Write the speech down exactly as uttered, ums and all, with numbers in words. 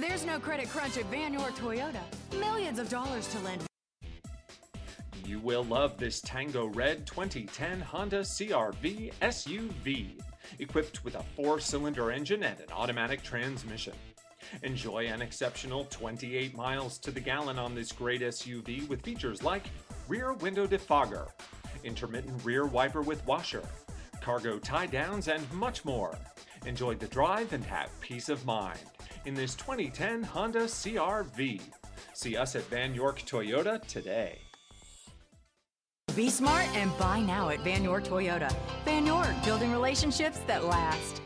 There's no credit crunch at Van York Toyota. Millions of dollars to lend. You will love this Tango Red twenty ten Honda C R V S U V, equipped with a four-cylinder engine and an automatic transmission. Enjoy an exceptional twenty-eight miles to the gallon on this great S U V with features like rear window defogger, intermittent rear wiper with washer, cargo tie-downs, and much more. Enjoy the drive and have peace of mind in this twenty ten Honda C R V. See us at Van York Toyota today. Be smart and buy now at Van York Toyota. Van York, building relationships that last.